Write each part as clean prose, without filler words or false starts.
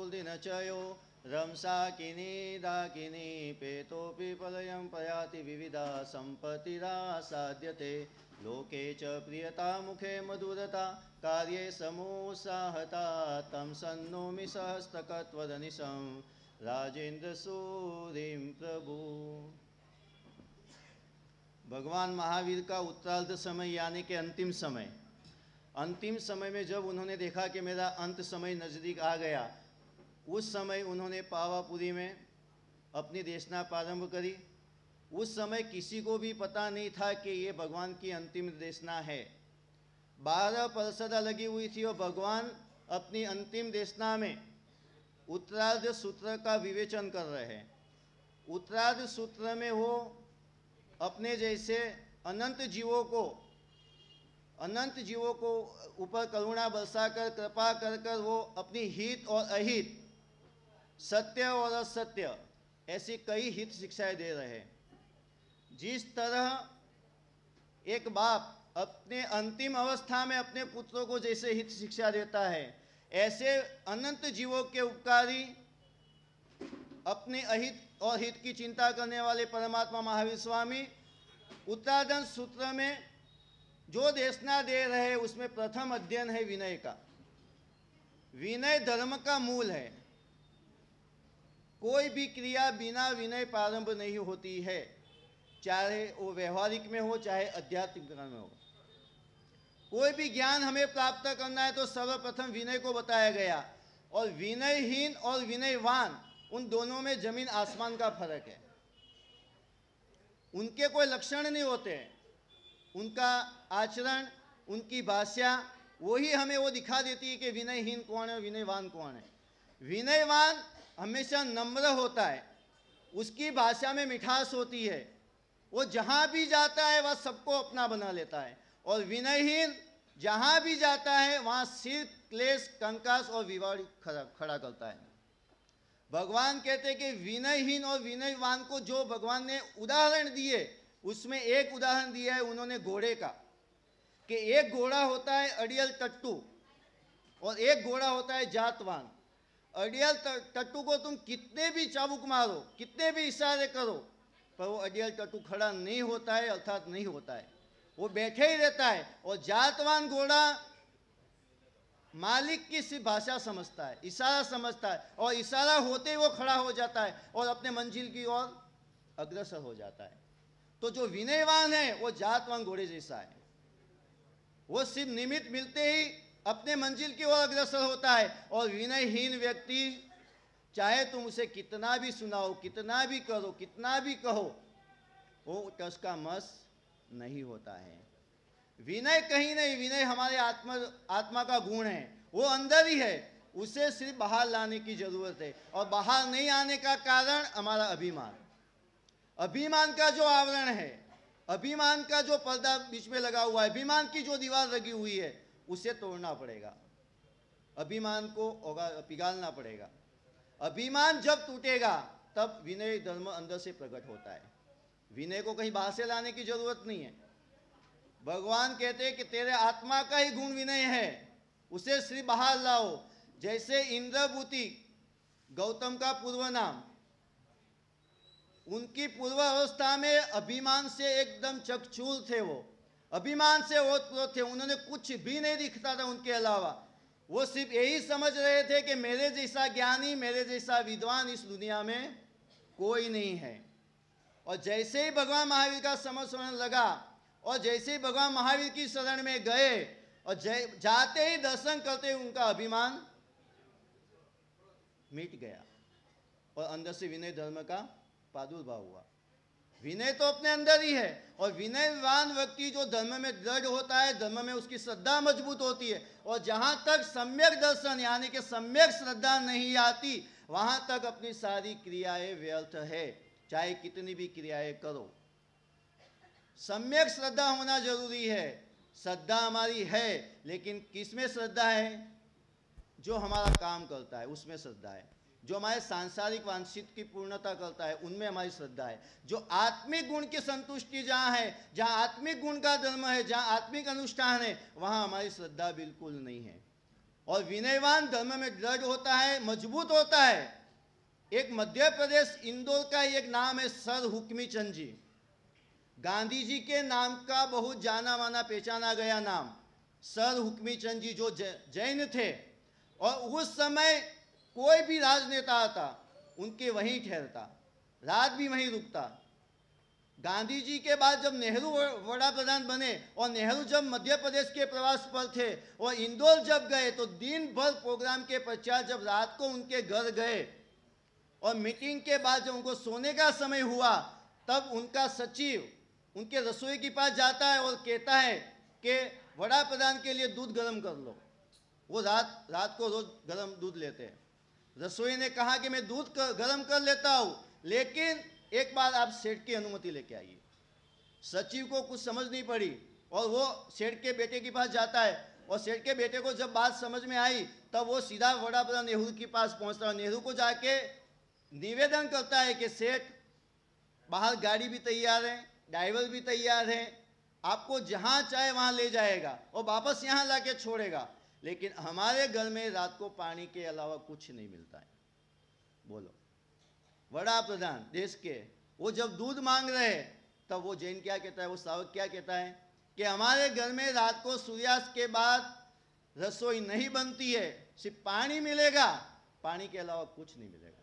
मूर्धिनचयो रंसाकिनी दाकिनी पेतोऽपि प्रलयं प्रयाति विविधा सम्पत्तिरासाद्यते लोके च प्रियता मुखे मधुरता कार्ये समोत्साहता तं सन्नोमि सहस्त्रकत्वदनिशं राजेंद्र सूरिं प्रभु। भगवान महावीर का उत्तरार्ध समय यानी कि अंतिम समय में जब उन्होंने देखा कि मेरा अंत समय नज़दीक आ गया, उस समय उन्होंने पावापुरी में अपनी देशना प्रारंभ करी। उस समय किसी को भी पता नहीं था कि ये भगवान की अंतिम देशना है। 12 परिषदा लगी हुई थी और भगवान अपनी अंतिम देशना में उत्तरार्ध सूत्र का विवेचन कर रहे हैं। उत्तरार्ध सूत्र में वो अपने जैसे अनंत जीवों को ऊपर करुणा बरसाकर कृपा कर कर वो अपनी हित और अहित, सत्य और असत्य, ऐसी कई हित शिक्षाएं दे रहे हैं। जिस तरह एक बाप अपने अंतिम अवस्था में अपने पुत्रों को जैसे हित शिक्षा देता है, ऐसे अनंत जीवों के उपकारी, अपने अहित और हित की चिंता करने वाले परमात्मा महावीर स्वामी उत्तरार्ध सूत्र में जो देशना दे रहे हैं, उसमें प्रथम अध्ययन है विनय का। विनय धर्म का मूल है। कोई भी क्रिया बिना विनय प्रारंभ नहीं होती है, चाहे वो व्यवहारिक में हो चाहे आध्यात्मिक में हो। कोई भी ज्ञान हमें प्राप्त करना है तो सर्वप्रथम विनय को बताया गया, और विनयहीन और विनयवान उन दोनों में जमीन आसमान का फर्क है। उनके कोई लक्षण नहीं होते हैं, उनका आचरण, उनकी भाषा वही हमें वो दिखा देती है कि विनयहीन कौन है, विनयवान कौन है। विनयवान हमेशा नम्र होता है, उसकी भाषा में मिठास होती है, वो जहाँ भी जाता है वह सबको अपना बना लेता है। और विनयहीन जहाँ भी जाता है वहाँ सिर, क्लेश, कंकास और विवाद खड़ा करता है। भगवान कहते हैं कि विनयहीन और विनयवान को जो भगवान ने उदाहरण दिए, उसमें एक उदाहरण दिया है उन्होंने घोड़े का, कि एक घोड़ा होता है अड़ियल टट्टू और एक घोड़ा होता है जातवान। अड़ियल टट्टू को तुम कितने भी चाबुक मारो, कितने भी इशारे करो, पर वो अड़ियल टट्टू खड़ा नहीं होता है, अर्थात नहीं होता है, वो बैठे ही रहता है। और जातवान घोड़ा मालिक की सिर्फ भाषा समझता है, इशारा समझता है, और इशारा होते ही वो खड़ा हो जाता है और अपने मंजिल की ओर अग्रसर हो जाता है। तो जो विनयवान है वो जातवान घोड़े जैसा है, वो सिर्फ निमित्त मिलते ही अपने मंजिल की ओर अग्रसर होता है। और विनयहीन व्यक्ति चाहे तुम उसे कितना भी सुनाओ, कितना भी करो, कितना भी कहो, वो टस का मस नहीं होता है। विनय कहीं नहीं, विनय हमारे आत्मा का गुण है, वो अंदर ही है, उसे सिर्फ बाहर लाने की जरूरत है। और बाहर नहीं आने का कारण हमारा अभिमान, अभिमान का जो आवरण है, अभिमान का जो पर्दा बीच में लगा हुआ है, अभिमान की जो दीवार लगी हुई है, उसे तोड़ना पड़ेगा, अभिमान को पिघालना पड़ेगा। अभिमान जब टूटेगा तब विनय धर्म अंदर से प्रकट होता है। विनय को कहीं बाहर से लाने की जरूरत नहीं है। भगवान कहते हैं कि तेरे आत्मा का ही गुण विनय है, उसे सिर्फ बाहर लाओ। जैसे इंद्रभूति गौतम का पूर्व नाम, उनकी पूर्व अवस्था में अभिमान से एकदम चकचूर थे, वो अभिमान से ओतप्रोत थे, उन्होंने कुछ भी नहीं दिखता था उनके अलावा। वो सिर्फ यही समझ रहे थे कि मेरे जैसा ज्ञानी, मेरे जैसा विद्वान इस दुनिया में कोई नहीं है। और जैसे ही भगवान महावीर का समझ लगा और जैसे ही भगवान महावीर की शरण में गए और जाते ही दर्शन करते ही उनका अभिमान मिट गया और अंदर से विनय धर्म का प्रादुर्भाव हुआ। विनय तो अपने अंदर ही है, और विनयवान व्यक्ति जो धर्म में दृढ़ होता है, धर्म में उसकी श्रद्धा मजबूत होती है। और जहां तक सम्यक दर्शन यानी कि सम्यक श्रद्धा नहीं आती, वहां तक अपनी सारी क्रियाएं व्यर्थ है, चाहे कितनी भी क्रियाएं करो। सम्यक श्रद्धा होना जरूरी है। श्रद्धा हमारी है, लेकिन किसमें श्रद्धा है? जो हमारा काम करता है उसमें श्रद्धा है, जो हमारे सांसारिक वांछित की पूर्णता करता है उनमें हमारी श्रद्धा है। जो आत्मिक गुण की संतुष्टि जहाँ है, जहाँ आत्मिक गुण का धर्म है, जहाँ आत्मिक अनुष्ठान है, वहाँ हमारी श्रद्धा बिल्कुल नहीं है। और विनयवान धर्म में दृढ़ होता है, मजबूत होता है। एक मध्य प्रदेश इंदौर का एक नाम है सर हुक्मी चंद जी, गांधी जी के नाम का बहुत जाना माना पहचाना गया नाम, सर हुक्मी चंद जी, जो जैन थे। और उस समय कोई भी राजनेता आता उनके वहीं ठहरता, रात भी वहीं रुकता। गांधी जी के बाद जब नेहरू वड़ा प्रधान बने और नेहरू जब मध्य प्रदेश के प्रवास पर थे और इंदौर जब गए तो दिन भर प्रोग्राम के पश्चात जब रात को उनके घर गए और मीटिंग के बाद जब उनको सोने का समय हुआ तब उनका सचिव उनके रसोई के पास जाता है और कहता है कि वड़ा प्रधान के लिए दूध गर्म कर लो। वो रात को रोज गर्म दूध लेते हैं। रसोई ने कहा कि मैं दूध गर्म कर लेता हूँ, लेकिन एक बार आप सेठ की अनुमति लेके आइए। सचिव को कुछ समझ नहीं पड़ी और वो सेठ के बेटे के पास जाता है और सेठ के बेटे को जब बात समझ में आई तब वो सीधा वड़ा प्रधान नेहरू के पास पहुंचता है। नेहरू को जाके निवेदन करता है कि सेठ, बाहर गाड़ी भी तैयार है, ड्राइवर भी तैयार है, आपको जहां चाहे वहां ले जाएगा और वापस यहां लाके छोड़ेगा, लेकिन हमारे घर में रात को पानी के अलावा कुछ नहीं मिलता है। बोलो, वड़ा प्रधान देश के वो जब दूध मांग रहे हैं तब वो जैन क्या कहता है, वो श्रावक क्या कहता है कि हमारे घर में रात को सूर्यास्त के बाद रसोई नहीं बनती है, सिर्फ पानी मिलेगा, पानी के अलावा कुछ नहीं मिलेगा।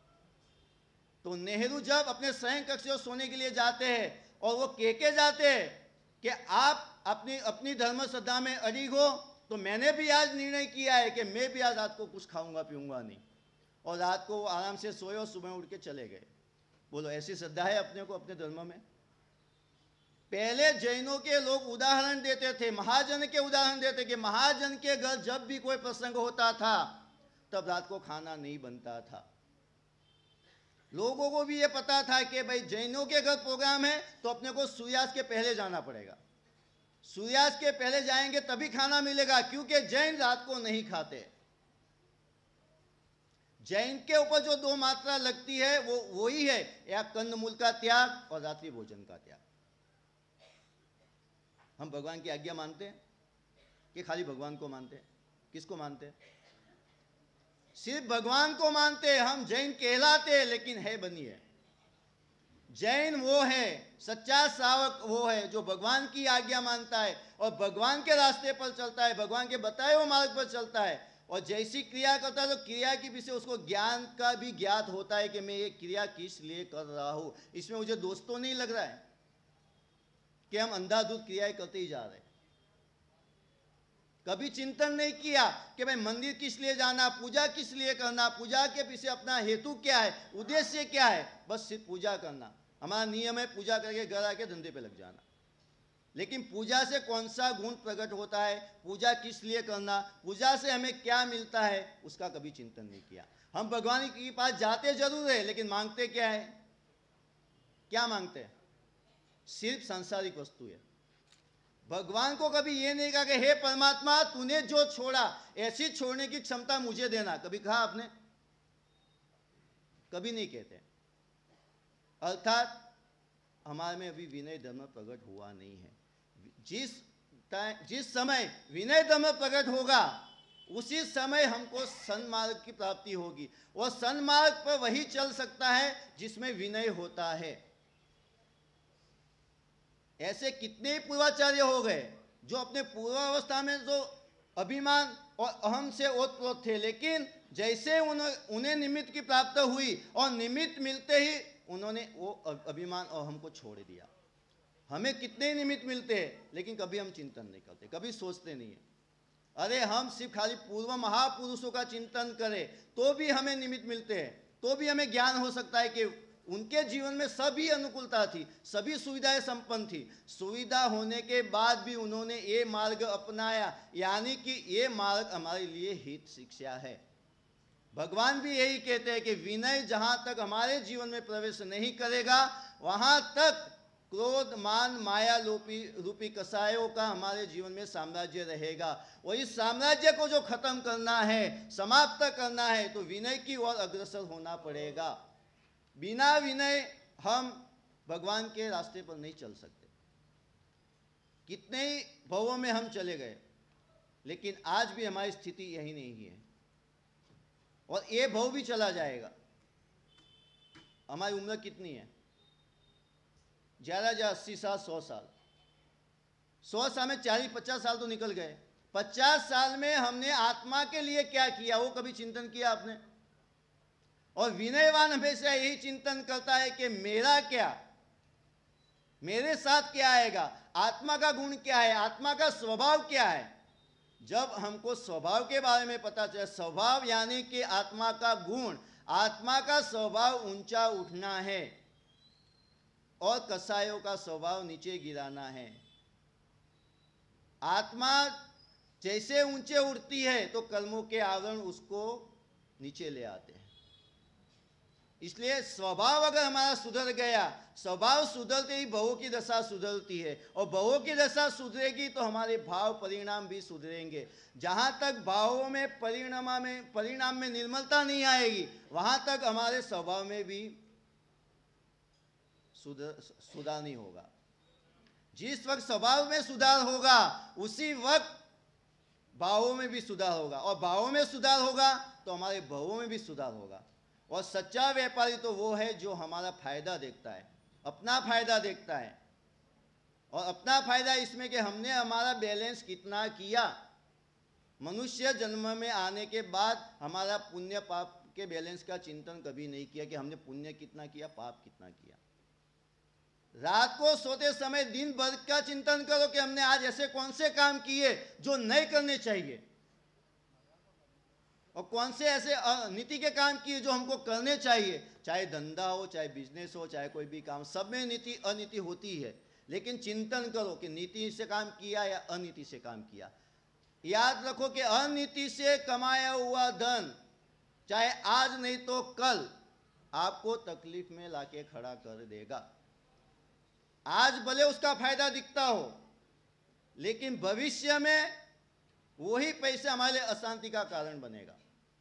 तो नेहरू जब अपने शयन कक्ष में सोने के लिए जाते हैं और वो कह के जाते हैं कि आप अपनी धर्म श्रद्धा में अड़िग हो, तो मैंने भी आज निर्णय किया है कि मैं भी आज रात को कुछ खाऊंगा पीऊंगा नहीं। और रात को वो आराम से सोए और सुबह उठ के चले गए। बोलो, ऐसी श्रद्धा है अपने को अपने धर्म में? पहले जैनों के लोग उदाहरण देते थे, महाजन के उदाहरण देते कि महाजन के घर जब भी कोई प्रसंग होता था तब रात को खाना नहीं बनता था। लोगों को भी ये पता था कि भाई जैनों के घर प्रोग्राम है तो अपने को सूर्यास्त के पहले जाना पड़ेगा, सूर्यास्त के पहले जाएंगे तभी खाना मिलेगा, क्योंकि जैन रात को नहीं खाते। जैन के ऊपर जो दो मात्रा लगती है वो वही है, या कंदमूल का त्याग और रात्रि भोजन का त्याग। हम भगवान की आज्ञा मानते हैं कि खाली भगवान को मानते हैं? किसको मानते हैं? सिर्फ भगवान को मानते हैं। हम जैन कहलाते हैं, लेकिन है बनिए। जैन वो है, सच्चा श्रावक वो है जो भगवान की आज्ञा मानता है और भगवान के रास्ते पर चलता है, भगवान के बताए हुए मार्ग पर चलता है। और जैसी क्रिया करता है तो क्रिया के पीछे उसको ज्ञान का भी ज्ञात होता है कि मैं ये क्रिया किस लिए कर रहा हूं। इसमें मुझे दोष तो नहीं लग रहा है कि हम अंधाधुंध क्रियाएं करते ही जा रहे हैं। कभी चिंतन नहीं किया कि भाई मंदिर किस लिए जाना, पूजा किस लिए करना, पूजा के पीछे अपना हेतु क्या है, उद्देश्य क्या है। बस सिर्फ पूजा करना हमारा नियम है, पूजा करके घर आके धंधे पे लग जाना। लेकिन पूजा से कौन सा गुण प्रकट होता है, पूजा किस लिए करना, पूजा से हमें क्या मिलता है, उसका कभी चिंतन नहीं किया। हम भगवान के पास जाते जरूर है, लेकिन मांगते क्या है? क्या मांगते हैं? सिर्फ सांसारिक वस्तु है। भगवान को कभी ये नहीं कहा कि हे परमात्मा, तूने जो छोड़ा ऐसी छोड़ने की क्षमता मुझे देना। कभी कहा आपने? कभी नहीं कहते। अर्थात हमारे में अभी विनय धर्म प्रकट हुआ नहीं है। जिस समय विनय धर्म प्रकट होगा उसी समय हमको सन्मार्ग की प्राप्ति होगी। और सन्मार्ग पर वही चल सकता है जिसमें विनय होता है। ऐसे कितने ही पूर्वाचार्य हो गए जो अपने पूर्वावस्था में जो अभिमान और अहम से ओतप्रोत थे, लेकिन जैसे उन्हें निमित्त की प्राप्ति हुई और निमित्त मिलते ही उन्होंने वो अभिमान और अहम को छोड़ दिया। हमें कितने निमित्त मिलते हैं, लेकिन कभी हम चिंतन नहीं करते, कभी सोचते नहीं है। अरे हम सिर्फ खाली पूर्व महापुरुषों का चिंतन करें तो भी हमें निमित्त मिलते हैं, तो भी हमें ज्ञान हो सकता है कि उनके जीवन में सभी अनुकूलता थी, सभी सुविधाएं संपन्न थी। सुविधा होने के बाद भी उन्होंने ये मार्ग अपनाया, यानी कि ये मार्ग हमारे लिए हित शिक्षा है। भगवान भी यही कहते हैं कि विनय जहां तक हमारे जीवन में प्रवेश नहीं करेगा वहां तक क्रोध मान माया रूपी कसायों का हमारे जीवन में साम्राज्य रहेगा। और इस साम्राज्य को जो खत्म करना है, समाप्त करना है, तो विनय की ओर अग्रसर होना पड़ेगा। बिना विनय हम भगवान के रास्ते पर नहीं चल सकते। कितने ही भवों में हम चले गए, लेकिन आज भी हमारी स्थिति यही नहीं है और ये भाव भी चला जाएगा। हमारी उम्र कितनी है? ज़्यादा 80 साल, 100 साल। 100 साल में 40-50 साल तो निकल गए। 50 साल में हमने आत्मा के लिए क्या किया, वो कभी चिंतन किया आपने? और विनयवान हमेशा यही चिंतन करता है कि मेरा क्या, मेरे साथ क्या आएगा, आत्मा का गुण क्या है, आत्मा का स्वभाव क्या है। जब हमको स्वभाव के बारे में पता चले, स्वभाव यानी कि आत्मा का गुण, आत्मा का स्वभाव ऊंचा उठना है और कसायों का स्वभाव नीचे गिराना है। आत्मा जैसे ऊंचे उठती है तो कर्मों के आवरण उसको नीचे ले आते हैं। इसलिए स्वभाव अगर हमारा सुधर गया, स्वभाव सुधरते ही भवों की दशा सुधरती है और भवों की दशा सुधरेगी तो हमारे भाव परिणाम भी सुधरेंगे। जहाँ तक भावों में परिणाम में निर्मलता नहीं आएगी, वहाँ तक हमारे स्वभाव में भी सुधार नहीं होगा। जिस वक्त स्वभाव में सुधार होगा उसी वक्त भावों में भी सुधार होगा और भावों में सुधार होगा तो हमारे भवों में भी सुधार होगा। और सच्चा व्यापारी तो वो है जो हमारा फायदा देखता है, अपना फायदा देखता है। और अपना फायदा इसमें कि हमने हमारा बैलेंस कितना किया। मनुष्य जन्म में आने के बाद हमारा पुण्य पाप के बैलेंस का चिंतन कभी नहीं किया कि हमने पुण्य कितना किया, पाप कितना किया। रात को सोते समय दिन भर का चिंतन करो कि हमने आज ऐसे कौन से काम किए जो नहीं करने चाहिए और कौन से ऐसे नीति के काम किए जो हमको करने चाहिए। चाहे धंधा हो, चाहे बिजनेस हो, चाहे कोई भी काम, सब में नीति अनीति होती है, लेकिन चिंतन करो कि नीति से काम किया या अनीति से काम किया। याद रखो कि अनीति से कमाया हुआ धन चाहे आज नहीं तो कल आपको तकलीफ में लाके खड़ा कर देगा। आज भले उसका फायदा दिखता हो, लेकिन भविष्य में वही पैसे हमारे लिए अशांति का कारण बनेगा।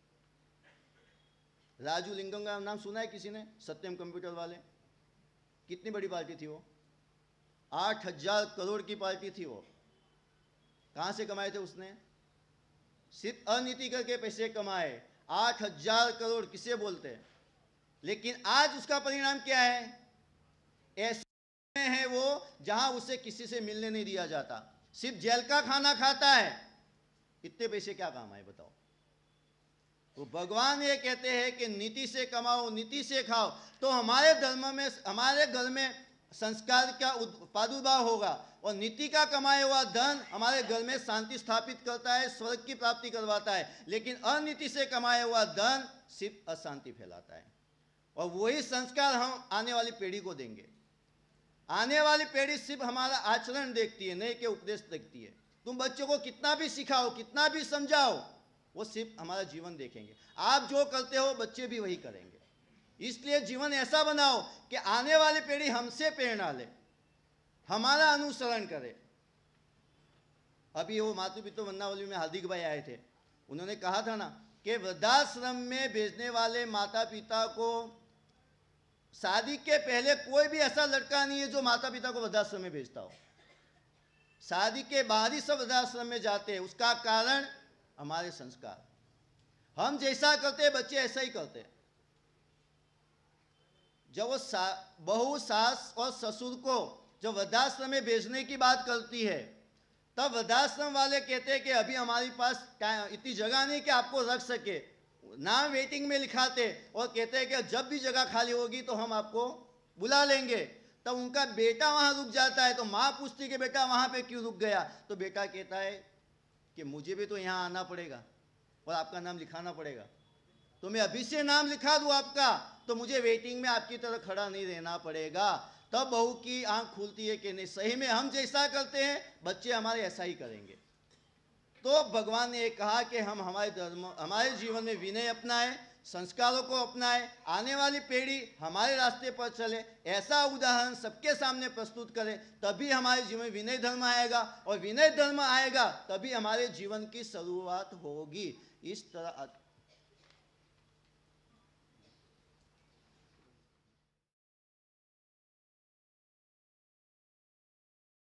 राजू लिंगम का नाम सुना है किसी ने? सत्यम कंप्यूटर वाले, कितनी बड़ी पार्टी थी वो? 8,000 करोड़ की पार्टी थी वो। कहां से कमाए थे उसने? सिर्फ अनीति करके पैसे कमाए। 8,000 करोड़ किसे बोलते हैं? लेकिन आज उसका परिणाम क्या है? ऐसे है वो जहां उसे किसी से मिलने नहीं दिया जाता, सिर्फ जेल का खाना खाता है। इतने पैसे क्या काम आए बताओ? तो भगवान ये कहते हैं कि नीति से कमाओ, नीति से खाओ, तो हमारे धर्म में, हमारे घर में संस्कार का प्रादुर्भाव होगा और नीति का कमाया हुआ धन हमारे घर में शांति स्थापित करता है, स्वर्ग की प्राप्ति करवाता है। लेकिन अनीति से कमाया हुआ धन सिर्फ अशांति फैलाता है और वही संस्कार हम आने वाली पीढ़ी को देंगे। आने वाली पीढ़ी सिर्फ हमारा आचरण देखती है, नहीं कि उपदेश देखती है। तुम बच्चों को कितना भी सिखाओ, कितना भी समझाओ, वो सिर्फ हमारा जीवन देखेंगे। आप जो करते हो बच्चे भी वही करेंगे। इसलिए जीवन ऐसा बनाओ कि आने वाली पीढ़ी हमसे प्रेरणा ले, हमारा अनुसरण करे। अभी वो मातृ पितृ वंदनावली में हार्दिक भाई आए थे, उन्होंने कहा था ना कि वृद्धाश्रम में भेजने वाले माता पिता को शादी के पहले कोई भी ऐसा लड़का नहीं है जो माता पिता को वृद्धाश्रम में भेजता हो। शादी के बाद ही सब वृद्धाश्रम में जाते हैं। उसका कारण हमारे संस्कार। हम जैसा करते हैं बच्चे ऐसा ही करते हैं। जब वो बहू, सास और ससुर को जब वृद्धाश्रम में भेजने की बात करती है, तब वृद्धाश्रम वाले कहते हैं कि अभी हमारे पास इतनी जगह नहीं कि आपको रख सके। नाम वेटिंग में लिखाते और कहते हैं कि जब भी जगह खाली होगी तो हम आपको बुला लेंगे। तब उनका बेटा वहाँ रुक जाता है तो माँ पूछती कि बेटा वहाँ पे क्यों रुक गया? तो बेटा कहता है कि मुझे भी तो यहाँ आना पड़ेगा और आपका नाम लिखाना पड़ेगा, तो मैं अभी से नाम लिखा दूँ आपका, तो मुझे वेटिंग में आपकी तरह खड़ा नहीं रहना पड़ेगा। तब बहू की आंख खुलती है कि नहीं, सही में हम जैसा करते हैं बच्चे हमारे ऐसा ही करेंगे। तो भगवान ने कहा कि हम हमारे जीवन में विनय अपनाएं, संस्कारों को अपनाएं, आने वाली पीढ़ी हमारे रास्ते पर चले, ऐसा उदाहरण सबके सामने प्रस्तुत करें, तभी हमारे जीवन में विनय धर्म आएगा और विनय धर्म आएगा तभी हमारे जीवन की शुरुआत होगी। इस तरह